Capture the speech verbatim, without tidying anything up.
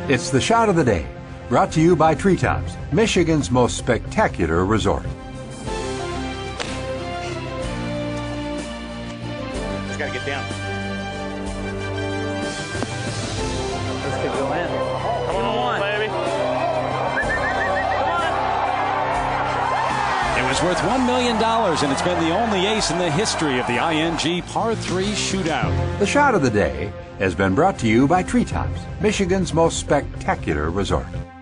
It's the shot of the day, brought to you by Treetops, Michigan's most spectacular resort. He's got to get down. This could go in. Come on, baby. It was worth one million dollars, and it's been the only ace in the history of the I N G Par three Shootout. The shot of the day has been brought to you by Treetops, Michigan's most spectacular resort.